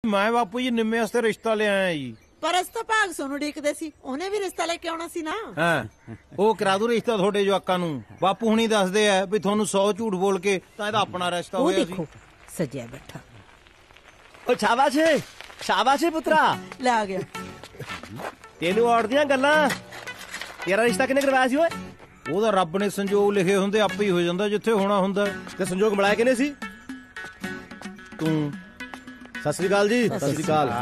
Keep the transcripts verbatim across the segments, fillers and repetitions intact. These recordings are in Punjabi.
मैं बापू जी निम्मे वास्ते रिश्ता ले आया जी। पर अस तो भाग सोनू उड़ीकदे सी, ਉਹਨੇ ਵੀ ਰਿਸ਼ਤਾ ਲੈ ਕੇ ਆਉਣਾ ਸੀ ਨਾ। ਹਾਂ ਉਹ ਕਰਾ ਦੂ ਰਿਸ਼ਤਾ ਤੁਹਾਡੇ ਜਵਾਕਾਂ ਨੂੰ। ਬਾਪੂ ਹੁਣੀ ਦੱਸਦੇ ਆ ਵੀ ਤੁਹਾਨੂੰ ਸੌ ਝੂਠ ਬੋਲ ਕੇ ਤਾਂ ਇਹਦਾ ਆਪਣਾ ਰਿਸ਼ਤਾ ਹੋਇਆ ਸੀ। ਸਜਿਆ ਬੈਠਾ। ਓ ਸ਼ਾਬਾਸ਼ ਏ, ਸ਼ਾਬਾਸ਼ ਏ ਪੁੱਤਰਾ, ਲੈ ਆ ਗਿਆ। ਤੈਨੂੰ ਔੜਦੀਆਂ ਗੱਲਾਂ। ਤੇਰਾ ਰਿਸ਼ਤਾ ਕਿਹਨੇ ਕਰਵਾਇਆ ਸੀ ਓਏ? ਉਹਦਾ ਰੱਬ ਨੇ ਸੰਜੋਗ ਲਿਖੇ ਹੁੰਦੇ ਆਪੇ ਹੀ ਹੋ ਜਾਂਦਾ ਜਿੱਥੇ ਹੋਣਾ ਹੁੰਦਾ। ਤੇ ਸੰਜੋਗ ਮਿਲਾਇਆ ਕਿਹਨੇ ਸੀ? ਤੂੰ। ਸਤਿ ਸ੍ਰੀ ਅਕਾਲ ਜੀ। ਸਤਿ ਸ੍ਰੀ ਅਕਾਲ।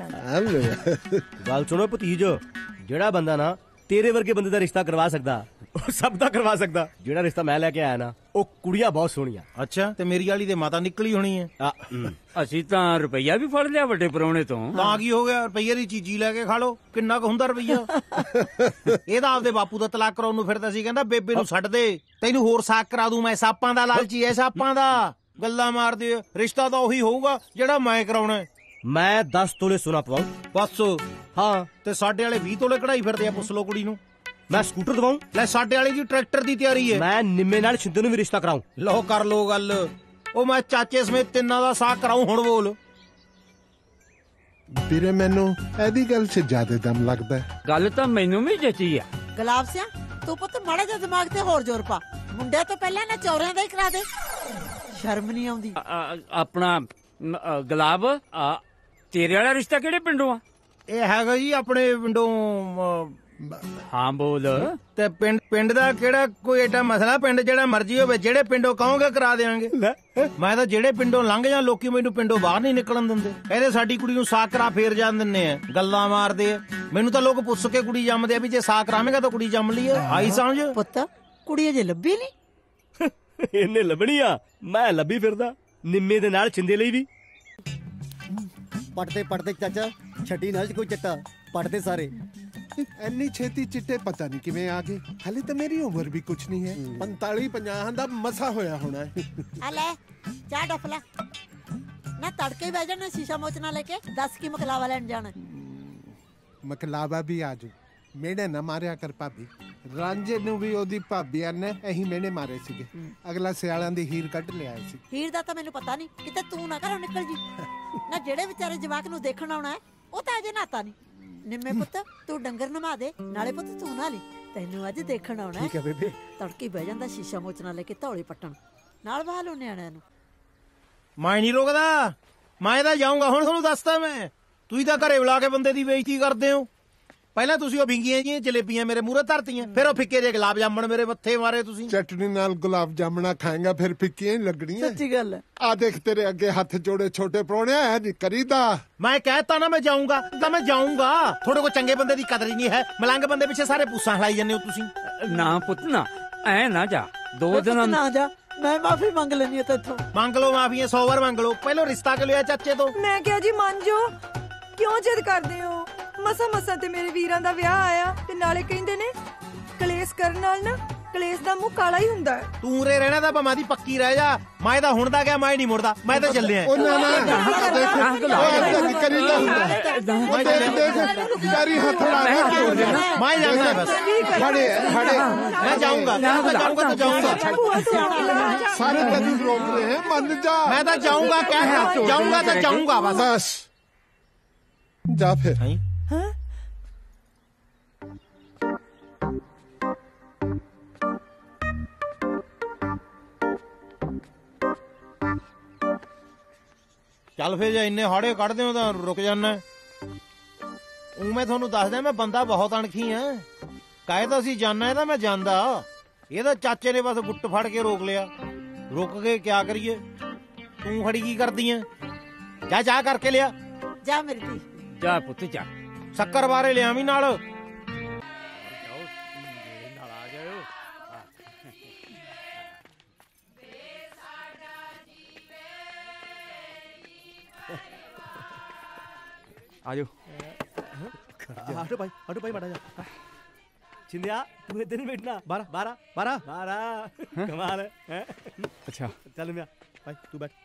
ਗੱਲ ਸੁਣੋ ਭਤੀਜ, ਜਿਹੜਾ ਬੰਦਾ ਨਾ ਤੇਰੇ ਵਰਗੇ ਬੰਦੇ ਦਾ ਰਿਸ਼ਤਾ ਕਰਵਾ ਸਕਦਾ ਉਹ ਸਭ ਦਾ ਕਰਵਾ ਸਕਦਾ। ਜਿਹੜਾ ਰਿਸ਼ਤਾ ਮੈਂ ਲੈ ਕੇ ਆਇਆ ਨਾ ਉਹ ਕੁੜੀਆਂ ਬਹੁਤ ਸੋਹਣੀਆਂ। ਅੱਛਾ, ਤੇ ਮੇਰੀ ਵਾਲੀ ਤੇ ਮਾਤਾ ਨਿਕਲੀ ਹੋਣੀ ਹੈ। ਅਸੀਂ ਤਾਂ ਰੁਪਈਆ ਵੀ ਫੜ ਲਿਆ ਵੱਡੇ ਪਰੌਣੇ ਤੋਂ। ਤਾਂ ਕੀ ਹੋ ਗਿਆ, ਰੁਪਈਏ ਦੀ ਚੀਜ਼ੀ ਲੈ ਕੇ ਖਾ ਲੋ। ਕਿੰਨਾ ਕੁ ਹੁੰਦਾ ਰੁਪਈਆ? ਇਹਦਾ ਆਪਦੇ ਬਾਪੂ ਦਾ ਤਲਾਕ ਕਰਾਉਣ ਨੂੰ ਫਿਰਦਾ ਸੀ, ਕਹਿੰਦਾ ਬੇਬੇ ਨੂੰ ਛੱਡ ਦੇ, ਤੈਨੂੰ ਹੋਰ ਸਾਕ ਕਰਾ ਦੂੰ ਮੈਂ। ਸਾਪਾਂ ਦਾ ਲਾਲਚੀ ਐ, ਸਾਪਾਂ ਦਾ। ਗੱਲਾਂ ਮਾਰਦੇ। ਰਿਸ਼ਤਾ ਤਾਂ ਉਹੀ ਹੋਊਗਾ ਜਿਹੜਾ ਮੈਂ ਕਰਾਉਣਾ। ਮੈਂ ਦਸ ਤੋਲੇ ਸੋਨਾ ਪਵਾਉ ਬਸ। ਹਾਂ, ਤੇ ਸਾਡੇ ਵਾਲੇ ਵੀਹ ਤੋਲੇ ਕਢਾਈ ਫਿਰਦੇ ਆ। ਪੁੱਛ ਲੋ ਕੁੜੀ ਨੂੰ। ਮੈਂ ਸਕੂਟਰ ਦਵਾਉ। ਲੈ ਸਾਡੇ ਵਾਲੀ ਜੀ ਟਰੈਕਟਰ ਦੀ ਤਿਆਰੀ ਹੈ। ਮੈਂ ਨਿੰਮੇ ਨਾਲ ਛਿੰਦੇ ਨੂੰ ਵੀ ਰਿਸ਼ਤਾ ਕਰਾਉ। ਲੋ ਕਰ ਲੋ ਗੱਲ। ਉਹ ਮੈਂ ਚਾਚੇ ਸਮੇਤ ਤਿੰਨਾਂ ਦਾ ਸਾਕ ਕਰਾਉ। ਹੁਣ ਬੋਲ। ਵੀਰੇ ਮੈਨੂੰ ਇਹਦੀ ਗੱਲ 'ਚ ਜ਼ਿਆਦਾ ਦਮ ਲੱਗਦਾ। ਗੱਲ ਤਾਂ ਮੈਨੂੰ ਵੀ ਜਚੀ ਆ। ਗੁਲਾਬ ਸਿਆ ਤੂੰ ਪੁੱਤ ਮਾੜਾ ਜਿਹਾ ਦਿਮਾਗ ਤੇ ਹੋਰ ਜ਼ੋਰ ਪਾ। ਮੁੰਡੇ ਤੋਂ ਪਹਿਲਾਂ ਨਾ ਚੌਰਿਆਂ ਦਾ ਹੀ ਕਰਾ ਦੇ। ਸ਼ਰਮ ਨਹੀਂ ਆਉਂਦੀ। ਆਪਣਾ ਗੁਲਾਬ, ਤੇਰੇ ਵਾਲਾ ਰਿਸ਼ਤਾ ਕਿਹੜੇ ਪਿੰਡੋਂ ਆ? ਇਹ ਹੈਗਾ ਜੀ ਆਪਣੇ ਪਿੰਡੋਂ। ਹਾਂ ਬੋਲ। ਤੇ ਪਿੰਡ ਪਿੰਡ ਦਾ ਕਿਹੜਾ ਕੋਈ ਏਡਾ ਮਸਲਾ? ਪਿੰਡ ਜਿਹੜਾ ਮਰਜ਼ੀ ਹੋਵੇ, ਜਿਹੜੇ ਪਿੰਡੋਂ ਕਹੋਗੇ ਕਰਾ ਦੇਵਾਂਗੇ। ਮੈਂ ਤਾਂ ਜਿਹੜੇ ਪਿੰਡੋਂ ਲੰਘ ਜਾਂ ਲੋਕੀ ਮੈਨੂੰ ਪਿੰਡੋਂ ਬਾਹਰ ਨਹੀਂ ਨਿਕਲਣ ਦਿੰਦੇ। ਕਹਿੰਦੇ ਸਾਡੀ ਕੁੜੀ ਨੂੰ ਸਾਕ ਕਰਾ ਫੇਰ ਜਾਣ ਦਿੰਨੇ ਆ। ਗੱਲਾਂ ਮਾਰਦੇ ਆ। ਮੈਨੂੰ ਤਾਂ ਲੋਕ ਪੁੱਛ ਕੇ ਕੁੜੀ ਜੰਮਦੇ ਆ ਵੀ ਜੇ ਸਾਕ ਕਰਾਵੇਂਗਾ ਤਾਂ ਕੁੜੀ ਜੰਮ ਲਈ। ਆਈ ਸਮਝ? ਪੁੱਤ ਕੁੜੀ ਅਜੇ ਲੱਭੀ ਨਹੀਂ। ਇਹਨੇ ਲੱਭਣੀ ਆ, ਮੈਂ ਲੱਭੀ ਫਿਰਦਾ ਨਿੰਮੇ ਦੇ ਨਾਲ ਛਿੰਦੇ ਲਈ ਵੀ। ਪੜਦੇ ਪੜਦੇ ਚਾਚਾ ਛੱਡੀ ਨਾਲ ਕੋਈ ਚੱਟਾ ਪੜਦੇ ਸਾਰੇ। ਇੰਨੀ ਛੇਤੀ ਚਿੱਟੇ ਪਤਾ ਨਹੀਂ ਕਿਵੇਂ ਆ ਗਏ। ਹਾਲੇ ਤਾਂ ਮੇਰੀ ਉਮਰ ਵੀ ਕੁਛ ਨਹੀਂ ਹੈ। ਪੰਤਾਲੀ ਪੰਜਾਹ ਦਾ ਮਸਾ ਹੋਇਆ ਹੋਣਾ ਹੈ। ਆ ਲੈ ਚਾਹ ਡਫਲਾ ਨਾ। ਤੜਕੇ ਬਹਿ ਜਾਣਾ ਸ਼ੀਸ਼ਾ ਮੋਚਣਾ ਲੈ ਕੇ। ਦੱਸ ਕੀ ਮਕਲਾਵਾ ਲੈਣ ਜਾਣਾ? ਮਕਲਾਵਾ ਵੀ ਆਜੂ। ਮੇੜੇ ਨਾ ਮਾਰਿਆ ਕਰ ਭਾਬੀ। ਰਾਂਝੇ ਨੂੰ ਵੀ ਉਹਦੀ ਭਾਬੀਆਂ ਨੇ ਇਹੀ ਮੇੜੇ ਮਾਰੇ ਸੀਗੇ। ਅਗਲਾ ਸਿਆਲਾਂ ਦੀ ਹੀਰ ਕੱਢ ਲਿਆ ਸੀ। ਹੀਰ ਦਾ ਤਾਂ ਮੈਨੂੰ ਪਤਾ ਨਹੀਂ, ਕਿਤੇ ਤੂੰ ਨਾ ਘਰੋਂ ਨਿਕਲ ਜੀ ਨਾ। ਜਿਹੜੇ ਵਿਚਾਰੇ ਜਵਾਕ ਨੂੰ ਦੇਖਣ ਆਉਣਾ ਹੈ ਉਹ ਤਾਂ ਅਜੇ ਨਾਤਾ ਨਹੀਂ। ਨਿੰਮੇ ਪੁੱਤ ਤੂੰ ਡੰਗਰ ਨਮਾ ਦੇ, ਨਾਲੇ ਪੁੱਤ ਤੂੰ ਨਾ ਲਈ, ਤੈਨੂੰ ਅੱਜ ਦੇਖਣ ਆਉਣਾ। ਠੀਕ ਹੈ ਬੇਬੇ। ਤੜਕੇ ਬਹਿ ਜਾਂਦਾ ਸ਼ੀਸ਼ਾ ਮੋਚਣਾ ਲੈ ਕੇ ਧੌਲੇ ਪੱਟਣ। ਨਾਲ ਬਾਹ ਲੋ ਨਿਆਣਿਆਂ ਨੂੰ। ਮੈਂ ਨਹੀਂ ਰੋਕਦਾ। ਮੈਂ ਤਾਂ ਜਾਊਂਗਾ ਹੁਣ। ਤੁਹਾਨੂੰ ਦੱਸਦਾ ਮੈਂ। ਤੁਸੀਂ ਤਾਂ ਘਰੇ ਬੁਲਾ ਕੇ ਬੰਦੇ ਦੀ ਬੇਇੱਜ਼ਤੀ ਕਰਦੇ ਹੋ। ਪਹਿਲਾਂ ਤੁਸੀਂ ਉਹ ਵਿੰਗੀਆਂ ਜੀਆਂ ਜਲੇਬੀਆਂ ਮੇਰੇ ਮੂਹਰੇ ਧਰਤੀਆਂ, ਫਿਰ ਉਹ ਫਿੱਕੇ ਜਿਹੇ ਗੁਲਾਬ ਜਾਮਣ ਮੇਰੇ ਮੱਥੇ ਮਾਰੇ ਤੁਸੀਂ। ਚਟਨੀ ਨਾਲ ਗੁਲਾਬ ਜਾਮਣਾ ਖਾਏਗਾ ਫਿਰ ਫਿੱਕੀਆਂ ਹੀ ਲੱਗਣੀਆਂ। ਸੱਚੀ ਗੱਲ ਹੈ। ਆ ਦੇਖ ਤੇਰੇ ਅੱਗੇ ਹੱਥ ਜੋੜੇ ਛੋਟੇ ਪ੍ਰਾਹੁਣਿਆ ਐ ਨਹੀਂ ਕਰੀਦਾ। ਮੈਂ ਕਹਿਤਾ ਨਾ ਮੈਂ ਜਾਊਂਗਾ ਤਾਂ ਮੈਂ ਜਾਊਂਗਾ। ਥੋੜੇ ਕੋ ਚੰਗੇ ਬੰਦੇ ਦੀ ਕਦਰ ਹੀ ਨਹੀਂ ਹੈ। ਮਲੰਗ ਬੰਦੇ ਪਿੱਛੇ ਸਾਰੇ ਪੂਸਾਂ ਹਲਾਈ ਜਾਂਦੇ ਹੋ ਤੁਸੀਂ। ਨਾ ਪੁੱਤ ਨਾ, ਐ ਨਾ ਜਾ। ਦੋ ਦਿਨ ਨਾ ਜਾ। ਮੈਂ ਮਾਫੀ ਮੰਗ ਲੈਣੀ ਹੈ ਤੇਥੋਂ। ਮੰਗ ਲਓ ਮਾਫੀਆਂ, ਸੌ ਵਾਰ ਮੰਗ ਲਓ। ਪਹਿਲਾਂ ਰਿਸ਼ਤਾ ਕਿ ਲਿਆ ਚਾਚੇ ਤੋਂ। ਮੈਂ ਕਿਹਾ ਜੀ ਮੰਨ ਜੋ। ਕਿਉਂ ਜਿੱਦ ਕਰਦੇ ਹੋ? ਮਸਾ ਮਸਾ ਤੇ ਮੇਰੇ ਵੀਰਾਂ ਦਾ ਵਿਆਹ ਆਇਆ ਤੇ ਨਾਲੇ ਕਹਿੰਦੇ ਨੇ ਕਲੇਸ਼ ਕਰਨ ਨਾਲ ਨਾ ਕਲੇਸ਼ ਦਾ ਮੂੰਹ ਕਾਲਾ ਹੀ ਹੁੰਦਾ ਹੈ। ਤੂੰ ਉਰੇ ਰਹਿਣਾ ਤਾਂ ਭਾਵੇਂ ਦੀ ਪੱਕੀ ਰਹਿ ਜਾ। ਮੈਂ ਤਾਂ ਹੁਣ ਦਾ ਗਿਆ, ਮੈਂ ਨਹੀਂ ਮੁੜਦਾ। ਮੈਂ ਤਾਂ ਚੱਲਿਆ। ਉਹ ਨਾ ਨਾ ਦੇਖ ਕਰੀਦਾ ਹੁੰਦਾ। ਮੈਂ ਦੇਖ ਕਰੀ ਹੱਥ ਲਾ ਕੇ ਮੈਂ ਜਾਊਂਗਾ ਬਸ। ਖੜੇ ਖੜੇ ਮੈਂ ਜਾਊਂਗਾ। ਮੈਂ ਜਾਊਂਗਾ ਤਾਂ ਜਾਊਂਗਾ। ਸਾਰੇ ਤੈਨੂੰ ਰੋਕ ਰਹੇ ਹੈ, ਮੰਨ ਜਾ। ਮੈਂ ਤਾਂ ਜਾਊਂਗਾ। ਕਹਿ ਜਾਊਂਗਾ ਤਾਂ ਜਾਊਂਗਾ ਬਸ। ਬਸ ਜਾ ਫਿਰ। ਹਾਂ ਚੱਲ ਫੇਰ ਜੇ ਇੰਨੇ ਹਾੜੇ ਕੱਢਦੇ ਹੋ ਤਾਂ ਰੁਕ ਜਾਣਾ। ਉਹ ਮੈਂ ਤੁਹਾਨੂੰ ਦੱਸਦਾ ਮੈਂ ਬੰਦਾ ਬਹੁਤ ਅਣਖੀ ਆ। ਕਾਹੇ ਤਾਂ ਅਸੀਂ ਜਾਣਾ ਇਹਦਾ ਮੈਂ ਜਾਂਦਾ। ਇਹਦਾ ਚਾਚੇ ਨੇ ਬਸ ਗੁੱਟ ਫੜ ਕੇ ਰੋਕ ਲਿਆ। ਰੁਕ ਕੇ ਕਿਆ ਕਰੀਏ? ਤੂੰ ਖੜੀ ਕੀ ਕਰਦੀ ਐ? ਜਾ ਚਾਹ ਕਰਕੇ ਲਿਆ। ਜਾ ਮੇਰੀ ਧੀ। ਜਾ ਪੁੱਤ ਜਾ। ਸ਼ੱਕਰ ਬਾਰੇ ਲਿਆਵੀਂ ਨਾਲ। ਆਜੋ। ਹਟੋ ਭਾਈ, ਹਟੋ ਭਾਈ ਮਾੜਾ ਜਾ। ਛਿੰਦਿਆ ਤੂੰ ਇੱਧਰ ਨਹੀਂ ਬੈਠਣਾ। ਬਾਰਾਂ ਬਾਰਾਂ ਬਾਰਾਂ ਬਾਰਾਂ ਕਮਾਲ ਹੈ। ਅੱਛਾ ਚੱਲ ਮਿਆ ਭਾਈ ਤੂੰ ਬੈਠ।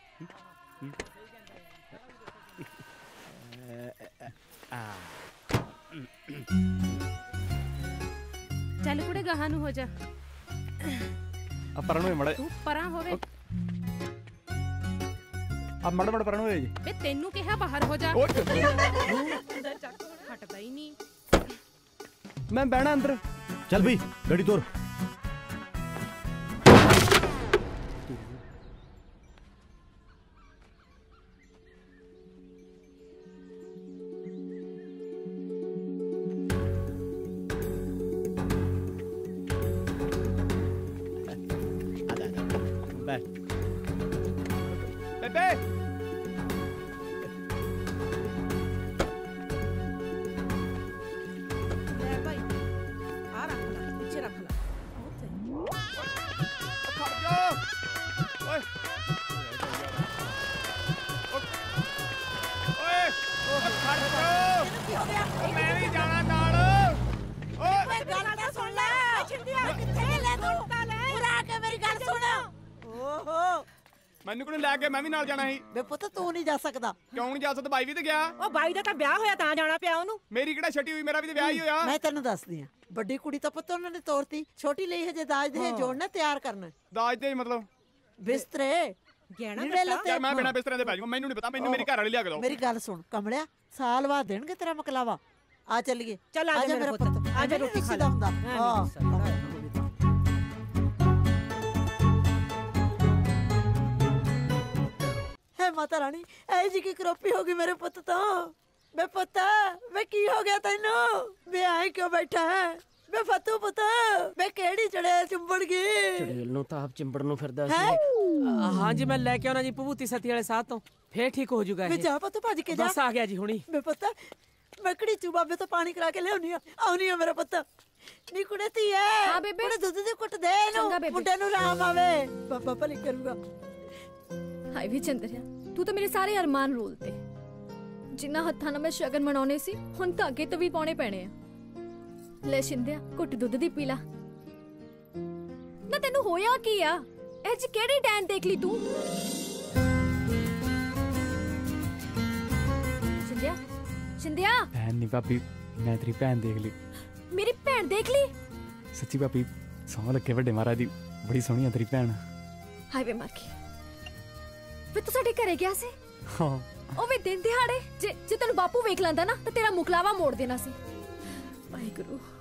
ਚੱਲ ਕੁੜੇ ਗਾਹਾਂ ਨੂੰ ਹੋ ਜਾ। ਆ ਪਰਾਂ ਨੂੰ ਮੜਾ। ਤੂੰ ਪਰਾਂ ਹੋਵੇ। ਆ ਆ ਮੜ ਮੜ ਪਰਨ ਹੋਏ ਜੀ ਵੇ ਤੈਨੂੰ ਕਿਹਾ ਬਾਹਰ ਹੋ ਜਾ। ਓਏ ਅੰਦਰ ਚੱਕ ਹਟਦਾ ਹੀ ਨਹੀਂ। ਮੈਂ ਬਹਿਣਾ ਅੰਦਰ। ਚੱਲ ਬਈ ਗੱਡੀ ਤੋਰ। ਬੇਬੇ ਲੈ ਭਾਈ ਆ ਰੱਖ ਲੈ ਪਿੱਛੇ ਰੱਖ ਲੈ ਖੜ ਜਾ ਓਏ ਓਏ ਖੜ ਜਾ ਕੀ ਹੋ ਗਿਆ ਮੈਂ ਵੀ ਜਾਣਾ ਨਾਲ। ਓਏ ਓਏ ਗੱਲ ਤਾਂ ਸੁਣ ਲੈ ਛਿੰਦਿਆ ਕਿੱਥੇ ਲੈ ਤੂੰ ਪੂਰਾ ਆ ਕੇ ਮੇਰੀ ਗੱਲ ਸੁਣ। ਓਹੋ ਮੈਨੂੰ ਕਿਉਂ ਲੈ ਕੇ? ਮੈਂ ਵੀ ਨਾਲ ਜਾਣਾ ਸੀ। ਬੇ ਪੁੱਤ ਤੂੰ ਨਹੀਂ ਜਾ ਸਕਦਾ। ਕਿਉਂ ਨਹੀਂ ਜਾ ਸਕਦਾ? ਬਾਈ ਵੀ ਤੇ ਗਿਆ। ਉਹ ਬਾਈ ਦਾ ਤਾਂ ਵਿਆਹ ਹੋਇਆ ਤਾਂ ਜਾਣਾ ਪਿਆ ਉਹਨੂੰ। ਮੇਰੀ ਕਿਹੜਾ ਛੱਟੀ ਹੋਈ? ਮੇਰਾ ਵੀ ਤੇ ਵਿਆਹ ਹੀ ਹੋਇਆ। ਮੈਂ ਤੈਨੂੰ ਦੱਸਦੀ ਆ ਵੱਡੀ ਕੁੜੀ ਤਾਂ ਪੁੱਤ ਉਹਨਾਂ ਨੇ ਤੋਰਤੀ, ਛੋਟੀ ਲਈ ਹਜੇ ਦਾਜ ਦੇ ਜੋੜਨਾ ਤਿਆਰ ਕਰਨਾ। ਦਾਜ ਤੇ ਮਤਲਬ ਬਿਸਤਰੇ ਗਹਿਣਾ ਲੀੜੇ ਲੱਤੇ। ਯਾਰ ਮੈਂ ਬਿਨਾਂ ਬਿਸਤਰੇ ਦੇ ਪੈ ਜਾਊਂਗਾ। ਮੈਨੂੰ ਨਹੀਂ ਪਤਾ। ਮੈਨੂੰ ਮੇਰੀ ਘਰ ਵਾਲੀ ਲਿਆ ਕੇ ਦਿਓ। ਮੇਰੀ ਗੱਲ ਸੁਣ ਕਮਲਿਆ ਸਾਲ ਬਾਅਦ ਦੇਣਗੇ ਤੇਰਾ ਮਕਲਾਵਾ। ਆ ਚੱਲੀਏ ਚੱਲ ਆ ਜਾ ਮੇਰਾ ਪੁੱਤ, ਆ ਜਾ ਰੋਟੀ ਖਾ ਲੈ। ਹੁੰਦਾ ਹਾਂ ਹੈ ਮਾਤਾ ਰਾਣੀ ਐ ਜੀ ਕੀ ਕਰੋਪੀ ਹੋ ਗਈ ਮੇਰੇ ਪੁੱਤ ਤੋਂ। ਬੇ ਪੁੱਤ ਵੇ ਕੀ ਹੋ ਗਿਆ ਤੈਨੂੰ? ਵੇ ਆਏ ਕਿਉਂ ਬੈਠਾ ਹੈ? ਵੇ ਫਤੂ ਪੁੱਤ ਵੇ ਕਿਹੜੀ ਚੜਿਆ ਚੁੰਬੜ ਗਈ? ਚੜੇਲ ਨੂੰ ਤਾਂ ਆਪ ਚਿੰਬੜ ਨੂੰ ਫਿਰਦਾ ਸੀ। ਹੈ ਹਾਂ ਜੀ ਮੈਂ ਲੈ ਕੇ ਆਉਣਾ ਜੀ ਭਭੂਤੀ ਸਤੀ ਵਾਲੇ ਸਾਹ ਤੋਂ, ਫੇਰ ਠੀਕ ਹੋ ਜਾਊਗਾ ਵੇ ਇਹ। ਜਾ ਪੁੱਤ ਭੱਜ ਕੇ ਜਾ। ਬਸ ਆ ਗਿਆ ਜੀ ਹੁਣੀ। ਬੇ ਪੁੱਤ ਮੈਂ ਕਿਹੜੀ ਚੂ ਬਾਬੇ ਤੋਂ ਪਾਣੀ ਕਰਾ ਕੇ ਲਿਆਉਣੀ ਆ। ਆਉਣੀ ਆ ਮੇਰਾ ਪੁੱਤ। ਨੀ ਕੁੜੇ ਧੀਏ ਹਾਂ ਬੇਬੇ। ਕੁੜੇ ਦੁੱਧ ਦੀ ਕੁੱਟ ਦੇ ਚੰਗਾ ਇਹਨੂੰ ਬੇਬੇ। ਮੁੰਡੇ ਨੂੰ ਰਾਮ ਆਵੇ ਬਾਬਾ ਭਲੀ ਕਰੂਗਾ। ਹਾਏ ਵੀ ਚੰਦਰਿਆ ਤੂੰ ਤਾਂ ਮੇਰੇ ਸਾਰੇ ਅਰਮਾਨ ਰੋਲਤੇ। ਜਿੰਨਾ ਹੱਥਾਂ ਨਾਲ ਮੈਂ ਸ਼ਗਨ ਮਨਾਉਣੇ ਸੀ ਹੁਣ ਤਾਂ ਅੱਗੇ ਤੋਂ ਵੀ ਪਾਉਣੇ ਪੈਣੇ ਆ। ਲੈ ਸ਼ਿੰਦਿਆ ਘੁੱਟ ਦੁੱਧ ਦੀ ਪੀ ਲਾ। ਨਾ ਤੈਨੂੰ ਹੋਇਆ ਕੀ ਆ? ਇਹ ਜੀ ਕਿਹੜੀ ਡੈਨ ਦੇਖ ਲਈ ਤੂੰ? ਸ਼ਿੰਦਿਆ ਸ਼ਿੰਦਿਆ ਭੈਣ ਨਹੀਂ ਭਾਬੀ, ਮੈਂ ਤੇਰੀ ਭੈਣ ਦੇਖ ਲਈ। ਮੇਰੀ ਭੈਣ ਦੇਖ ਲਈ? ਸੱਚੀ ਭਾਬੀ ਸੌਂ ਲੱਗੇ ਵੱਡੇ ਮਹਾਰਾਜ ਦੀ, ਬੜੀ ਸੋਹਣੀ ਆ ਤੇਰੀ ਭੈਣ। ਹਾਏ ਵੇ ਮਰ ਗਈ। ਵੇ ਤੂੰ ਸਾਡੇ ਘਰੇ ਗਿਆ ਸੀ? ਹਾਂ ਉਹ ਵੀ ਦਿਨ ਦਿਹਾੜੇ ਜੇ ਜੇ ਤੈਨੂੰ ਬਾਪੂ ਵੇਖ ਲੈਂਦਾ ਨਾ ਤਾਂ ਤੇਰਾ ਮੁਕਲਾਵਾ ਮੋੜ ਦੇਣਾ ਸੀ। ਵਾਹਿਗੁਰੂ।